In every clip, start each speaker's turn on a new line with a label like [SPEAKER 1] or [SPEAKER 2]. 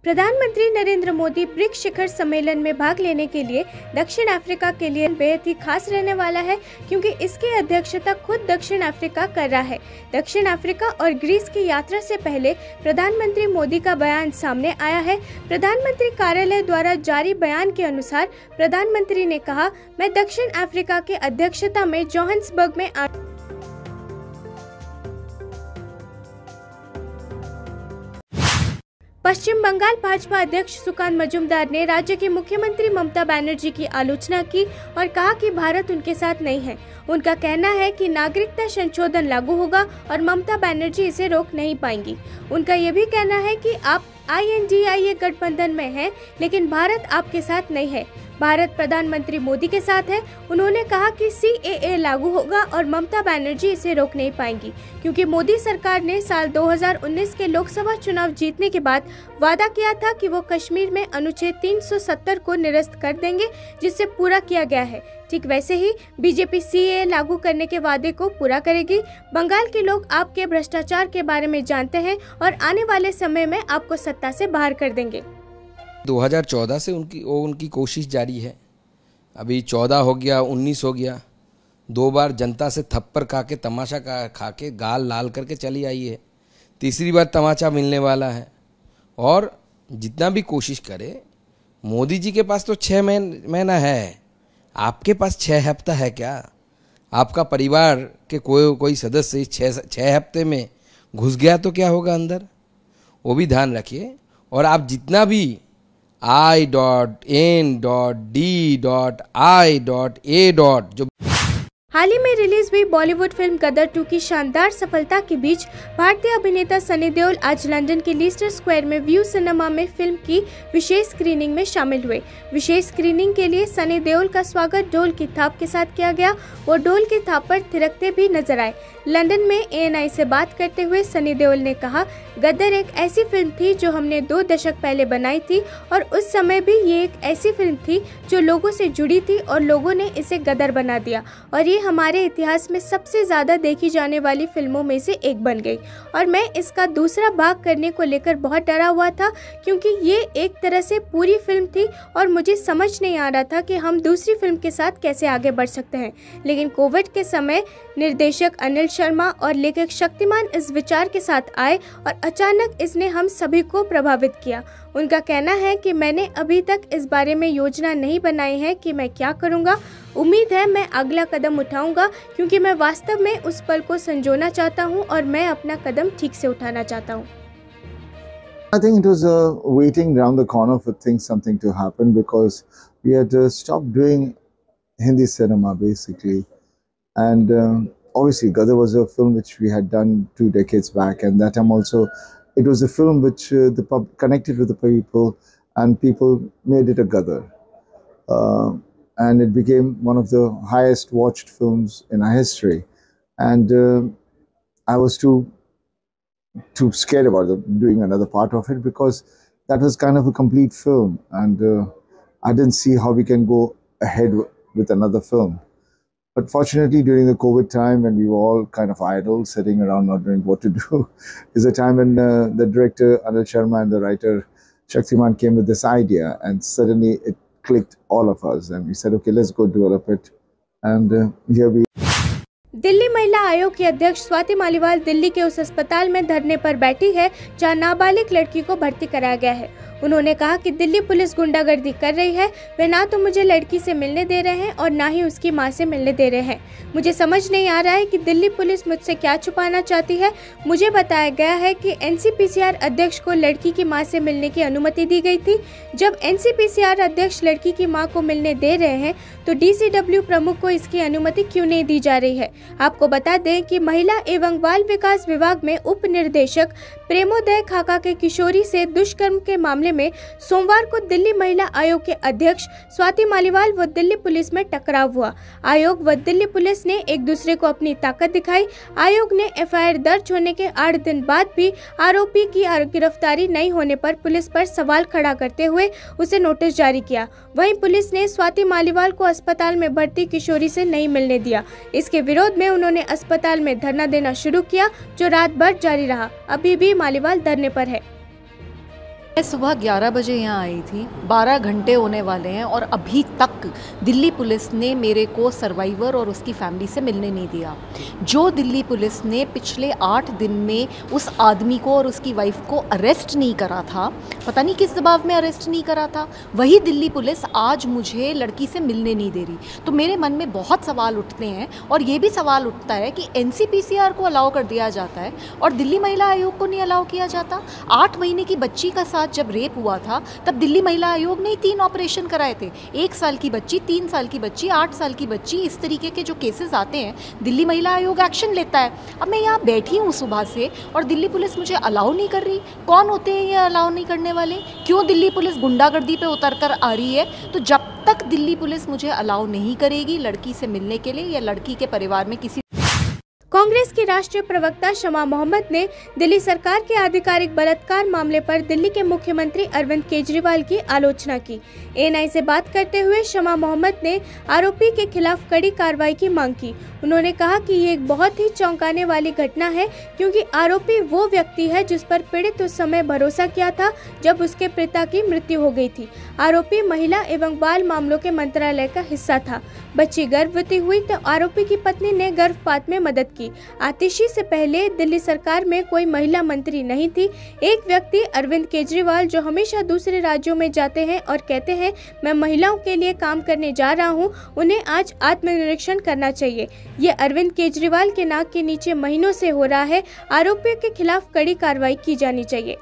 [SPEAKER 1] प्रधानमंत्री नरेंद्र मोदी ब्रिक्स शिखर सम्मेलन में भाग लेने के लिए दक्षिण अफ्रीका के लिए बेहद ही खास रहने वाला है, क्योंकि इसकी अध्यक्षता खुद दक्षिण अफ्रीका कर रहा है। दक्षिण अफ्रीका और ग्रीस की यात्रा से पहले प्रधानमंत्री मोदी का बयान सामने आया है। प्रधानमंत्री कार्यालय द्वारा जारी बयान के अनुसार प्रधानमंत्री ने कहा, मैं दक्षिण अफ्रीका की अध्यक्षता में जोहान्सबर्ग में पश्चिम बंगाल भाजपा अध्यक्ष सुकांत मजूमदार ने राज्य की मुख्यमंत्री ममता बनर्जी की आलोचना की और कहा कि भारत उनके साथ नहीं है। उनका कहना है कि नागरिकता संशोधन लागू होगा और ममता बनर्जी इसे रोक नहीं पाएंगी। उनका ये भी कहना है कि आप INDIA गठबंधन में हैं, लेकिन भारत आपके साथ नहीं है। भारत प्रधानमंत्री मोदी के साथ है। उन्होंने कहा कि CAA लागू होगा और ममता बनर्जी इसे रोक नहीं पाएंगी, क्योंकि मोदी सरकार ने साल 2019 के लोकसभा चुनाव जीतने के बाद वादा किया था कि वो कश्मीर में अनुच्छेद 370 को निरस्त कर देंगे, जिससे पूरा किया गया है। ठीक वैसे ही बीजेपी CAA लागू करने के वादे को पूरा करेगी। बंगाल के लोग आपके भ्रष्टाचार के बारे में जानते हैं और आने वाले समय में आपको सत्ता से बाहर कर देंगे।
[SPEAKER 2] 2014 से उनकी कोशिश जारी है। अभी 14 हो गया, 19 हो गया। 2 बार जनता से थप्पड़ खा के तमाशा खा के गाल लाल करके चली आई है। तीसरी बार तमाचा मिलने वाला है। और जितना भी कोशिश करे, मोदी जी के पास तो 6 महीना है, आपके पास 6 हफ्ता है क्या? आपका परिवार के कोई सदस्य 6 हफ्ते में घुस गया तो क्या होगा अंदर, वो भी ध्यान रखिए। और आप जितना भी I.N.D.I.A. जो
[SPEAKER 1] हाल ही में रिलीज हुई बॉलीवुड फिल्म गदर 2 की शानदार सफलता के बीच भारतीय अभिनेता सनी देओल आज लंदन के लीस्टर स्क्वायर में व्यू सिनेमा में फिल्म की विशेष स्क्रीनिंग में शामिल हुए। विशेष स्क्रीनिंग के लिए सनी देओल का स्वागत ढोल की थाप के साथ किया गया। वो ढोल की थाप पर थिरकते भी नजर आए। लंदन में ANI से बात करते हुए सनी देओल ने कहा, गदर एक ऐसी फिल्म थी जो हमने 2 दशक पहले बनाई थी और उस समय भी ये एक ऐसी फिल्म थी जो लोगों से जुड़ी थी और लोगों ने इसे गदर बना दिया और ये हमारे इतिहास में सबसे ज़्यादा देखी जाने वाली फिल्मों में से एक बन गई। और मैं इसका दूसरा भाग करने को लेकर बहुत डरा हुआ था, क्योंकि ये एक तरह से पूरी फिल्म थी और मुझे समझ नहीं आ रहा था कि हम दूसरी फिल्म के साथ कैसे आगे बढ़ सकते हैं। लेकिन कोविड के समय निर्देशक अनिल शर्मा और लेखक शक्तिमान इस विचार के साथ आए और अचानक इसने हम सभी को प्रभावित किया। उनका कहना है कि मैंने अभी तक इस बारे में योजना नहीं बनाई है कि मैं क्या करूंगा। उम्मीद है मैं अगला कदम उठाऊंगा, क्योंकि मैं वास्तव में उस पल को संजोना चाहता हूं और मैं अपना कदम ठीक से उठाना चाहता हूं।
[SPEAKER 3] I think it was waiting round the corner for something to happen, because we had stopped doing Hindi cinema basically, and obviously Gadar was a film which we had done 2 decades back, and that time also it was a film which connected with the people, and people made it a Gadar, and it became one of the highest watched films in our history. And I was too scared about doing another part of it, because that was kind of a complete film, and I didn't see how we can go ahead with another film. But fortunately, during the COVID time, when we were all kind of idle, sitting around not knowing what to do, is a time when the director Anil Sharma and the writer Shaktiman came with this idea, and suddenly it clicked all of us, and we said, okay, let's go develop it, and here we.
[SPEAKER 1] Delhi महिला आयोग की अध्यक्ष स्वाति मालीवाल दिल्ली के उस अस्पताल में धरने पर बैठी है जहां नाबालिग लड़की को भर्ती कराया गया है। उन्होंने कहा कि दिल्ली पुलिस गुंडागर्दी कर रही है। वे ना तो मुझे लड़की से मिलने दे रहे हैं और ना ही उसकी मां से मिलने दे रहे हैं। मुझे समझ नहीं आ रहा है कि दिल्ली पुलिस मुझसे क्या छुपाना चाहती है। मुझे बताया गया है कि NCPCR अध्यक्ष को लड़की की मां से मिलने की अनुमति दी गई थी। जब NCPCR अध्यक्ष लड़की की मां को मिलने दे रहे हैं, तो DCW प्रमुख को इसकी अनुमति क्यों नहीं दी जा रही है? आपको बता दें कि महिला एवं बाल विकास विभाग में उप निर्देशक प्रेमोदय खाका के किशोरी से दुष्कर्म के मामले में सोमवार को दिल्ली महिला आयोग के अध्यक्ष स्वाति मालीवाल व दिल्ली पुलिस में टकराव हुआ। आयोग व दिल्ली पुलिस ने एक दूसरे को अपनी ताकत दिखाई। आयोग ने FIR दर्ज होने के 8 दिन बाद भी आरोपी की गिरफ्तारी नहीं होने पर पुलिस पर सवाल खड़ा करते हुए उसे नोटिस जारी किया। वहीं पुलिस ने स्वाति मालीवाल को अस्पताल में भर्ती किशोरी से नहीं मिलने दिया। इसके विरोध में उन्होंने अस्पताल में धरना देना शुरू किया, जो रात भर जारी रहा। अभी भी मालीवाल धरने पर है।
[SPEAKER 4] मैं सुबह 11 बजे यहाँ आई थी, 12 घंटे होने वाले हैं और अभी तक दिल्ली पुलिस ने मेरे को सर्वाइवर और उसकी फैमिली से मिलने नहीं दिया। जो दिल्ली पुलिस ने पिछले 8 दिन में उस आदमी को और उसकी वाइफ को अरेस्ट नहीं करा था, पता नहीं किस दबाव में अरेस्ट नहीं करा था, वही दिल्ली पुलिस आज मुझे लड़की से मिलने नहीं दे रही। तो मेरे मन में बहुत सवाल उठते हैं और ये भी सवाल उठता है कि NCPCR को अलाउ कर दिया जाता है और दिल्ली महिला आयोग को नहीं अलाउ किया जाता। 8 महीने की बच्ची का साथ जब रेप हुआ था तब दिल्ली महिला आयोग ने 3 ऑपरेशन कराए थे। 1 साल की बच्ची, 3 साल की बच्ची, 8 साल की बच्ची, इस तरीके के जो केसेस आते हैं दिल्ली महिला आयोग एक्शन लेता है। अब मैं यहाँ बैठी हूँ सुबह से और दिल्ली पुलिस मुझे अलाउ नहीं कर रही। कौन होते हैं ये अलाउ नहीं करने वाले? क्यों दिल्ली पुलिस गुंडागर्दी पे उतर कर आ रही है? तो जब तक दिल्ली पुलिस मुझे अलाउ नहीं करेगी लड़की से मिलने के लिए या लड़की के परिवार में किसी।
[SPEAKER 1] कांग्रेस की राष्ट्रीय प्रवक्ता शमा मोहम्मद ने दिल्ली सरकार के आधिकारिक बलात्कार मामले पर दिल्ली के मुख्यमंत्री अरविंद केजरीवाल की आलोचना की। ANI से बात करते हुए शमा मोहम्मद ने आरोपी के खिलाफ कड़ी कार्रवाई की मांग की। उन्होंने कहा कि ये एक बहुत ही चौंकाने वाली घटना है क्योंकि आरोपी वो व्यक्ति है जिस पर पीड़ित उस समय भरोसा किया था जब उसके पिता की मृत्यु हो गई थी। आरोपी महिला एवं बाल मामलों के मंत्रालय का हिस्सा था। बच्ची गर्भवती हुई तो आरोपी की पत्नी ने गर्भपात में मदद की। आतिशी से पहले दिल्ली सरकार में कोई महिला मंत्री नहीं थी। एक व्यक्ति अरविंद केजरीवाल जो हमेशा दूसरे राज्यों में जाते हैं और कहते हैं मैं महिलाओं के लिए काम करने जा रहा हूं, उन्हें आज आत्मनिरीक्षण करना चाहिए। ये अरविंद केजरीवाल के नाक के नीचे महीनों से हो रहा है। आरोपियों के खिलाफ कड़ी कार्रवाई की जानी चाहिए।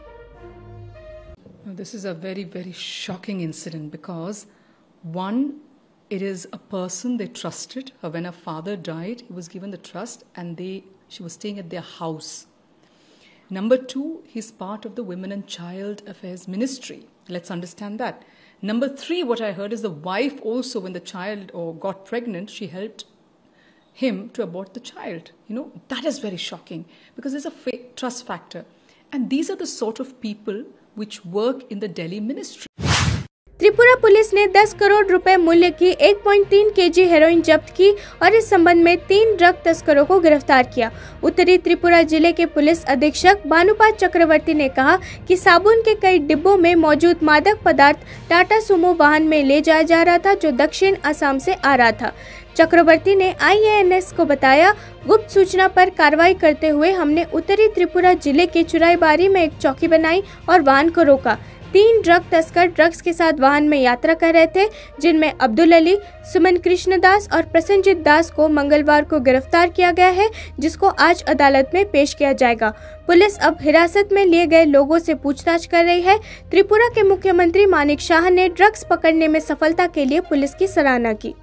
[SPEAKER 5] This is a very, very shocking incident because one, it is a person they trusted. When her father died, he was given the trust and she was staying at their house. Number 2, he's part of the Women and Child Affairs Ministry. Let's understand that. Number 3, what I heard is the wife also, when the child got pregnant, she helped him to abort the child. You know, that is very shocking because there's a trust factor. And these are the sort of people which work in the Delhi ministry.
[SPEAKER 1] Tripura police ने 10 करोड़ रुपए मूल्य की 1.3 KG heroin जब्त की और इस संबंध में 3 ड्रग तस्करों को गिरफ्तार किया। उत्तरी त्रिपुरा जिले के पुलिस अधीक्षक भानुपात चक्रवर्ती ने कहा कि साबुन के कई डिब्बों में मौजूद मादक पदार्थ टाटा सुमो वाहन में ले जाया जा रहा था जो दक्षिण असम से आ रहा था। चक्रवर्ती ने IANS को बताया, गुप्त सूचना पर कार्रवाई करते हुए हमने उत्तरी त्रिपुरा जिले के चुराईबारी में एक चौकी बनाई और वाहन को रोका। 3 ड्रग तस्कर ड्रग्स के साथ वाहन में यात्रा कर रहे थे, जिनमें अब्दुल अली, सुमन कृष्णदास और प्रसन्नजीत दास को मंगलवार को गिरफ्तार किया गया है, जिसको आज अदालत में पेश किया जाएगा। पुलिस अब हिरासत में लिए गए लोगों से पूछताछ कर रही है। त्रिपुरा के मुख्यमंत्री मानिक शाह ने ड्रग्स पकड़ने में सफलता के लिए पुलिस की सराहना की।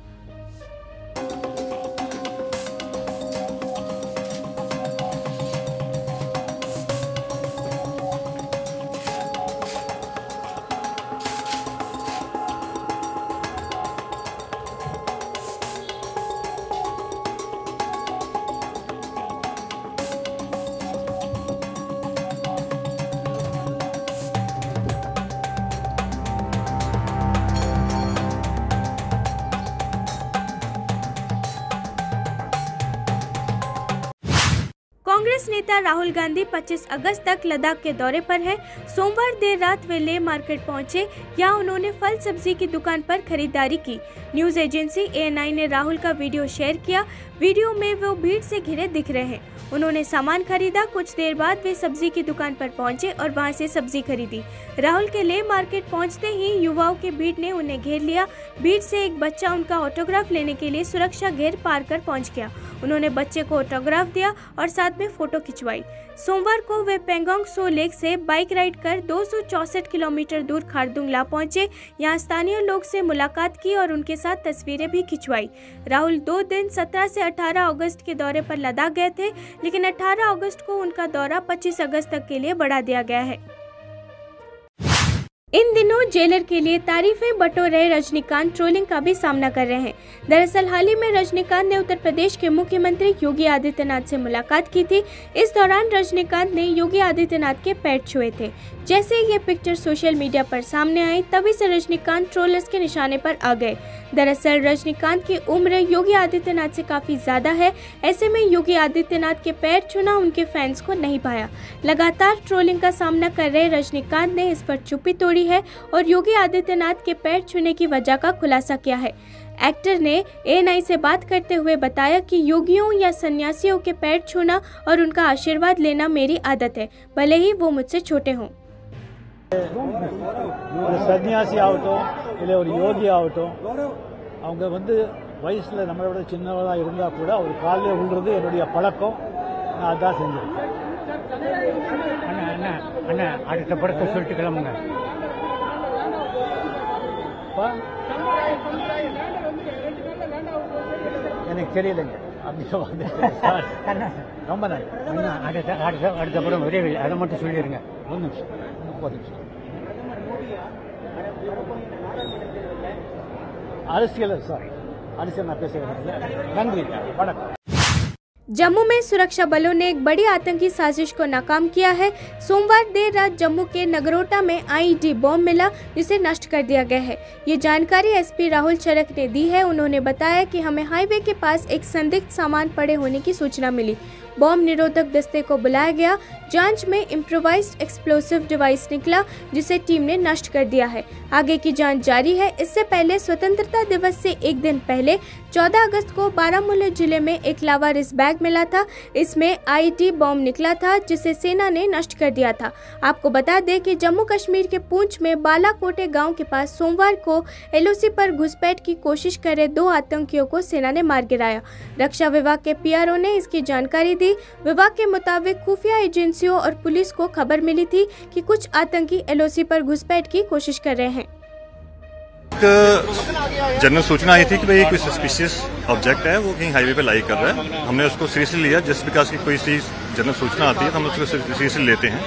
[SPEAKER 1] कांग्रेस नेता राहुल गांधी 25 अगस्त तक लद्दाख के दौरे पर हैं। सोमवार देर रात वे ले मार्केट पहुंचे। यहाँ उन्होंने फल सब्जी की दुकान पर खरीदारी की। न्यूज एजेंसी ANI ने राहुल का वीडियो शेयर किया। वीडियो में वो भीड़ से घिरे दिख रहे हैं। उन्होंने सामान खरीदा। कुछ देर बाद वे सब्जी की दुकान पर पहुंचे और वहां से सब्जी खरीदी। राहुल के ले मार्केट पहुंचते ही युवाओं के भीड़ ने उन्हें घेर लिया। भीड़ से एक बच्चा उनका ऑटोग्राफ लेने के लिए सुरक्षा घेर पार कर पहुंच गया। उन्होंने बच्चे को ऑटोग्राफ दिया और साथ में फोटो खिंचवाई। सोमवार को वे पेंगोंग सो लेक से बाइक राइड कर 264 किलोमीटर दूर खारदुंगला पहुंचे। यहां स्थानीय लोग से मुलाकात की और उनके साथ तस्वीरें भी खिंचवाई। राहुल 2 दिन 17 से 18 अगस्त के दौरे पर लद्दाख गए थे, लेकिन 18 अगस्त को उनका दौरा 25 अगस्त तक के लिए बढ़ा दिया गया है। इन दिनों जेलर के लिए तारीफें बटोर रहे रजनीकांत ट्रोलिंग का भी सामना कर रहे हैं। दरअसल हाल ही में रजनीकांत ने उत्तर प्रदेश के मुख्यमंत्री योगी आदित्यनाथ से मुलाकात की थी। इस दौरान रजनीकांत ने योगी आदित्यनाथ के पैर छुए थे। जैसे ये पिक्चर सोशल मीडिया पर सामने आई, तभी से रजनीकांत ट्रोलर्स के निशाने पर आ गए। दरअसल रजनीकांत की उम्र योगी आदित्यनाथ से काफी ज्यादा है। ऐसे में योगी आदित्यनाथ के पैर छूना उनके फैंस को नहीं भाया। लगातार ट्रोलिंग का सामना कर रहे रजनीकांत ने इस पर चुप्पी तोड़ी है और योगी आदित्यनाथ के पैर छूने की वजह का खुलासा किया है। एक्टर ने ANI से बात करते हुए बताया कि योगियों या सन्यासियों के पैर छूना और उनका आशीर्वाद लेना मेरी आदत है, भले ही वो मुझसे छोटे हों।
[SPEAKER 6] சன்னியாசி ஆகட்டும் இல்லை ஒரு யோகி ஆகட்டும், அவங்க வயசில் நம்மளை விட சின்னவராக இருந்தால் கூட அவர் காலையில் விழுறது என்னுடைய பழக்கம். நான் அதான் செஞ்சேன். அண்ணா அண்ணா அண்ணா அடுத்த படத்தை சொல்லிட்டு கிளம்புங்க. எனக்கு தெரியலைங்க. ரொம்ப நன்றி. அடுத்த படம் விரைவில் அதை மட்டும் சொல்லிடுங்க. ஒரு நிமிஷம். அரசியல் நான் பேசுகிறேன். நன்றி, வணக்கம்.
[SPEAKER 1] जम्मू में सुरक्षा बलों ने एक बड़ी आतंकी साजिश को नाकाम किया है। सोमवार देर रात जम्मू के नगरोटा में IED बॉम्ब मिला, जिसे नष्ट कर दिया गया है। ये जानकारी SP राहुल चरक ने दी है। उन्होंने बताया कि हमें हाईवे के पास एक संदिग्ध सामान पड़े होने की सूचना मिली। बॉम्ब निरोधक दस्ते को बुलाया गया। जांच में इम्प्रोवाइज्ड एक्सप्लोसिव डिवाइस निकला, जिसे टीम ने नष्ट कर दिया है। आगे की जांच जारी है। इससे पहले स्वतंत्रता दिवस से एक दिन पहले 14 अगस्त को बारामूला जिले में एक लावारिस बैग मिला था। इसमें IED बॉम्ब निकला था, जिसे सेना ने नष्ट कर दिया था। आपको बता दें कि जम्मू कश्मीर के पूंछ में बालाकोटे गांव के पास सोमवार को LOC पर घुसपैठ की कोशिश कर रहे 2 आतंकियों को सेना ने मार गिराया। रक्षा विभाग के PRO ने इसकी जानकारी दी। विभाग के मुताबिक खुफिया एजेंसियों और पुलिस को खबर मिली थी कि कुछ आतंकी LOC पर घुसपैठ की कोशिश कर रहे हैं।
[SPEAKER 7] जनरल सूचना आई थी कि भाई कोई सस्पिशियस ऑब्जेक्ट है, वो कहीं हाईवे पे लाई कर रहा है। हमने उसको सीरियसली लिया। जिस विकास की कोई सी जनरल सूचना आती है तो हम उसको सीरियसली लेते हैं।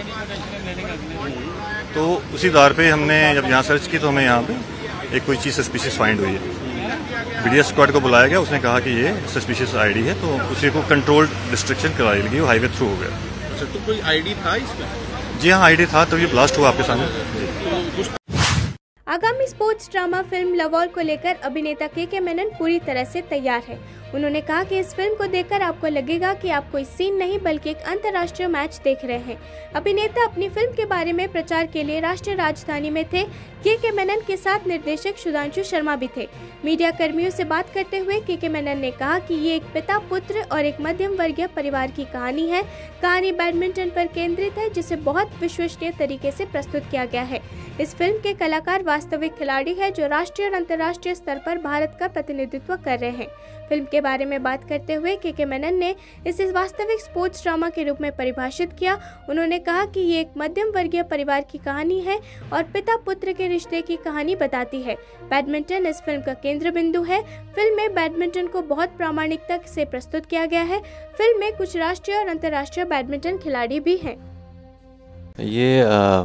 [SPEAKER 7] तो उसी आधार पे हमने जब यहाँ सर्च की तो हमें यहाँ पे एक कोई चीज़ सस्पिशियस फाइंड हुई है। BDS स्क्वाड को बुलाया गया। उसने कहा कि ये सस्पिशियस ID है, तो उसी को कंट्रोल्ड डिस्ट्रक्शन कराई लगी। वो हाईवे थ्रू हो गया।
[SPEAKER 8] अच्छा, तो कोई ID था इसमें?
[SPEAKER 7] जी हाँ, ID था, तब ये ब्लास्ट हुआ आपके सामने।
[SPEAKER 1] आगामी स्पोर्ट्स ड्रामा फिल्म लवॉल को लेकर अभिनेता KK मेनन पूरी तरह से तैयार है। उन्होंने कहा कि इस फिल्म को देखकर आपको लगेगा कि आप कोई सीन नहीं बल्कि एक अंतर्राष्ट्रीय मैच देख रहे हैं। अभिनेता अपनी फिल्म के बारे में प्रचार के लिए राष्ट्रीय राजधानी में थे। KK मेनन के साथ निर्देशक सुधांशु शर्मा भी थे। मीडिया कर्मियों से बात करते हुए KK मेनन ने कहा कि ये एक पिता पुत्र और एक मध्यम वर्गीय परिवार की कहानी है। कहानी बैडमिंटन पर केंद्रित है, जिसे बहुत विश्वसनीय तरीके से प्रस्तुत किया गया है। इस फिल्म के कलाकार वास्तविक खिलाड़ी है, जो राष्ट्रीय और अंतर्राष्ट्रीय स्तर पर भारत का प्रतिनिधित्व कर रहे हैं। फिल्म के बारे में बात करते हुए KK मेनन ने इसे वास्तविक स्पोर्ट्स ड्रामा के रूप में परिभाषित किया। उन्होंने कहा कि ये एक मध्यम वर्गीय परिवार की कहानी है और पिता पुत्र के रिश्ते की कहानी बताती है। बैडमिंटन इस फिल्म का केंद्र बिंदु है। फिल्म में बैडमिंटन को बहुत प्रामाणिकता से प्रस्तुत किया गया है। फिल्म में कुछ राष्ट्रीय और अंतर्राष्ट्रीय बैडमिंटन खिलाड़ी भी हैं।
[SPEAKER 9] ये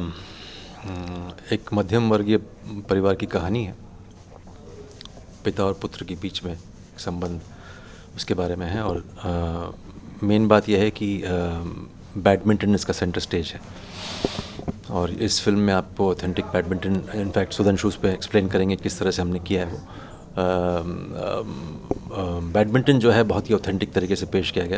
[SPEAKER 9] एक मध्यम वर्गीय परिवार की कहानी है। पिता और पुत्र के बीच में संबंध उसके बारे में है। और मेन बात यह है कि बैडमिंटन इसका सेंटर स्टेज है। और इस फिल्म में आपको ऑथेंटिक बैडमिंटन, इनफैक्ट सुधांशु उस पे एक्सप्लेन करेंगे किस तरह से हमने किया है। वो बैडमिंटन जो है बहुत ही ऑथेंटिक तरीके से पेश किया गया।